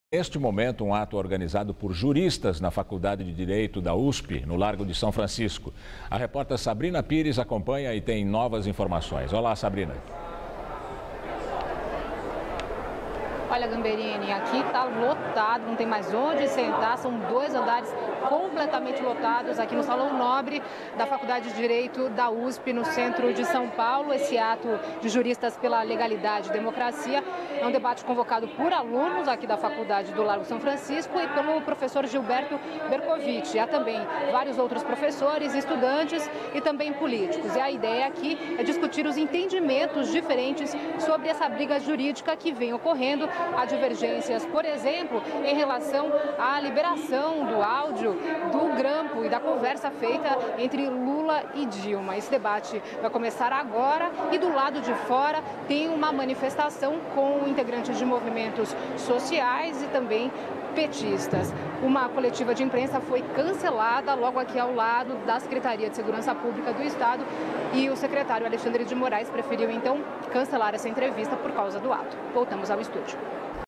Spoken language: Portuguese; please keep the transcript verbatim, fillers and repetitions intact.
Neste momento, um ato organizado por juristas na Faculdade de Direito da U S P, no Largo de São Francisco. A repórter Sabrina Pires acompanha e tem novas informações. Olá, Sabrina. Olha, Gamberini, aqui está lotado, não tem mais onde sentar, são dois andares completamente lotados aqui no Salão Nobre da Faculdade de Direito da U S P, no centro de São Paulo. Esse ato de juristas pela legalidade e democracia é um debate convocado por alunos aqui da Faculdade do Largo São Francisco e pelo professor Gilberto Bercovitch. Há também vários outros professores, estudantes e também políticos. E a ideia aqui é discutir os entendimentos diferentes sobre essa briga jurídica que vem ocorrendo. Há divergências, por exemplo, em relação à liberação do áudio do grampo e da conversa feita entre Lula e Dilma. Esse debate vai começar agora e do lado de fora tem uma manifestação com integrantes de movimentos sociais e também petistas. Uma coletiva de imprensa foi cancelada logo aqui ao lado da Secretaria de Segurança Pública do Estado e o secretário Alexandre de Moraes preferiu então cancelar essa entrevista por causa do ato. Voltamos ao estúdio.